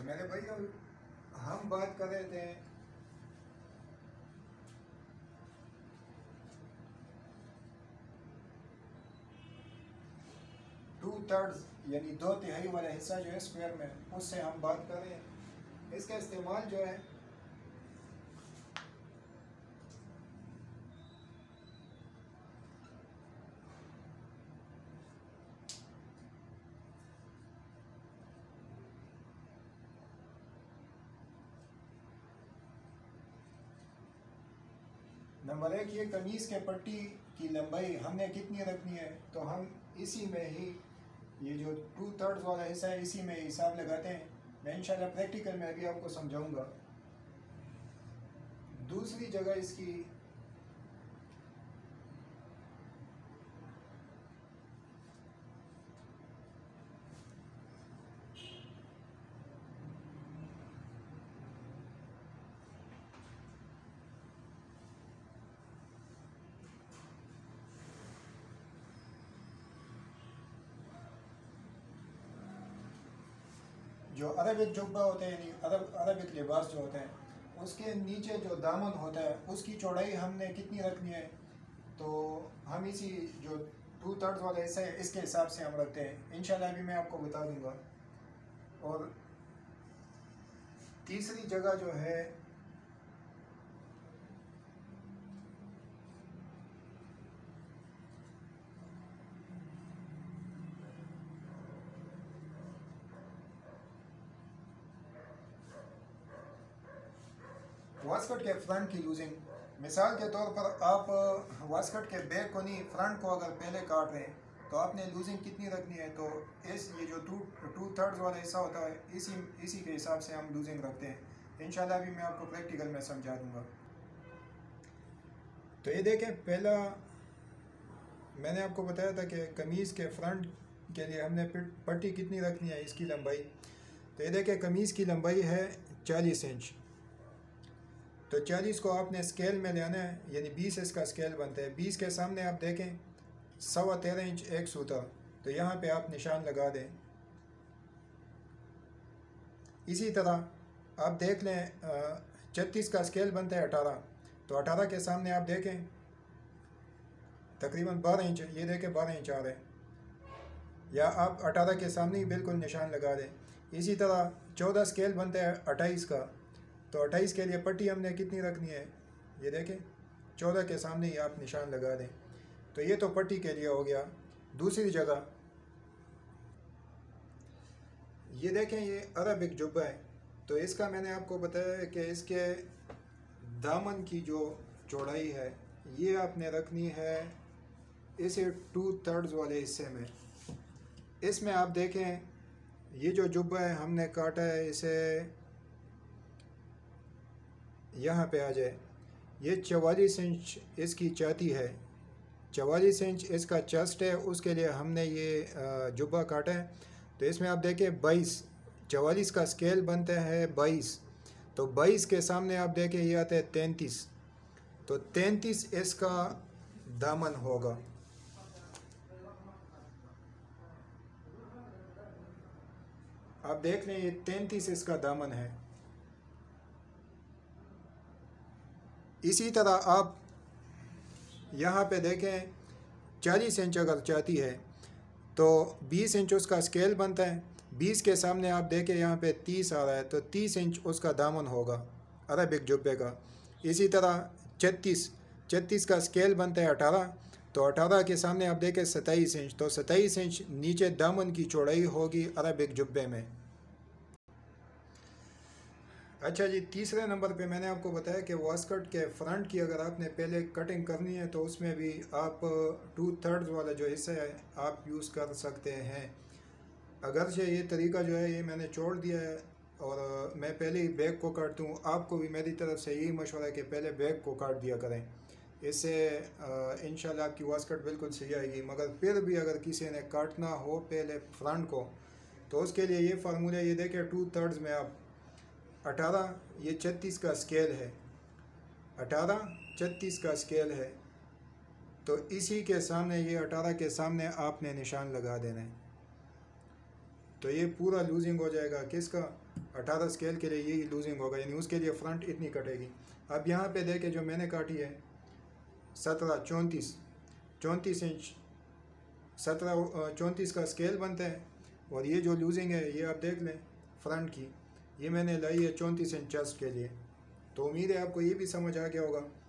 मेरे भाई हम बात कर रहे थे टू थर्ड्स यानी 2/3 वाला हिस्सा जो है स्क्वायर में, उससे हम बात कर रहे हैं। इसका इस्तेमाल जो है नंबर एक, ये कमीज़ के पट्टी की लंबाई हमने कितनी रखनी है, तो हम इसी में ही ये जो 2/3 वाला हिस्सा है इसी में हिसाब लगाते हैं। मैं इंशाल्लाह प्रैक्टिकल में अभी आपको समझाऊंगा। दूसरी जगह इसकी जो अरबिक जुब्बा होते हैं यानी अरबिक लिबास जो होते हैं, उसके नीचे जो दामन होता है उसकी चौड़ाई हमने कितनी रखनी है, तो हम इसी जो 2/3 वाला हिस्सा है इसके हिसाब से हम रखते हैं। इंशाल्लाह अभी मैं आपको बता दूंगा। और तीसरी जगह जो है वास्कट के फ्रंट की लूजिंग, मिसाल के तौर पर आप वास्कट के बैक को नहीं फ्रंट को अगर पहले काट रहे हैं तो आपने लूजिंग कितनी रखनी है, तो इस ये जो 2/3 वाला हिस्सा होता है इसी के हिसाब से हम लूजिंग रखते हैं। इंशाल्लाह अभी मैं आपको प्रैक्टिकल में समझा दूंगा। तो ये देखें, पहला मैंने आपको बताया था कि कमीज़ के फ्रंट के लिए हमने पट्टी कितनी रखनी है, इसकी लंबाई। तो ये देखें, कमीज़ की लंबाई है 40 इंच। तो 40 को आपने स्केल में लेना है, यानी 20 इसका स्केल बनता है। 20 के सामने आप देखें 13.25 इंच एक सूता, तो यहाँ पे आप निशान लगा दें। इसी तरह आप देख लें 36 का स्केल बनता है 18, तो 18 के सामने आप देखें तकरीबन 12 इंच, ये देखें 12 इंच आ रहे हैं, या आप 18 के सामने ही बिल्कुल निशान लगा दें। इसी तरह 14 स्केल बनता है 28 का, तो 28 के लिए पट्टी हमने कितनी रखनी है, ये देखें 14 के सामने ही आप निशान लगा दें। तो ये तो पट्टी के लिए हो गया। दूसरी जगह ये देखें, ये अरबिक जुब्बा है, तो इसका मैंने आपको बताया कि इसके दामन की जो चौड़ाई है ये आपने रखनी है इसे 2/3 वाले हिस्से में। इसमें आप देखें ये जो जुब्बा है हमने काटा है, इसे यहाँ पे आ जाए, ये 44 इंच इसकी छाती है, 44 इंच इसका चेस्ट है, उसके लिए हमने ये जुब्बा काटा है। तो इसमें आप देखें 44 का स्केल बनता है 22, तो 22 के सामने आप देखें ये आता है 33, तो 33 इसका दामन होगा। आप देख लें ये 33 इसका दामन है। इसी तरह आप यहाँ पे देखें 40 इंच अगर चाहती है तो 20 इंच उसका स्केल बनता है। 20 के सामने आप देखें यहाँ पे 30 आ रहा है, तो 30 इंच उसका दामन होगा अरबिक जुब्बे का। इसी तरह 36 का स्केल बनता है 18, तो 18 के सामने आप देखें 27 इंच, तो 27 इंच नीचे दामन की चौड़ाई होगी अरबिक जुब्बे में। अच्छा जी, तीसरे नंबर पे मैंने आपको बताया कि वास्कट के फ्रंट की अगर आपने पहले कटिंग करनी है तो उसमें भी आप 2/3 वाला जो हिस्सा है आप यूज़ कर सकते हैं। अगरचे ये तरीका जो है ये मैंने छोड़ दिया है और मैं पहले ही बैक को काटता हूँ। आपको भी मेरी तरफ से यही मशवरा है कि पहले बैक को काट दिया करें, इससे इंशाल्लाह आपकी वास्कट बिल्कुल सही आएगी। मगर फिर भी अगर किसी ने काटना हो पहले फ्रंट को, तो उसके लिए ये फार्मूला ये देखें, 2/3 में आप 18, ये 36 का स्केल है, 18 36 का स्केल है, तो इसी के सामने ये 18 के सामने आपने निशान लगा देना है। तो ये पूरा लूजिंग हो जाएगा किसका, 18 स्केल के लिए यही लूजिंग होगा, यानी उसके लिए फ्रंट इतनी कटेगी। अब यहाँ पे देखें जो मैंने काटी है 34 इंच 34 का स्केल बनता है, और ये जो लूजिंग है ये आप देख लें फ्रंट की, ये मैंने लाई है 34 इंच चेस्ट के लिए। तो उम्मीद है आपको ये भी समझ आ गया होगा।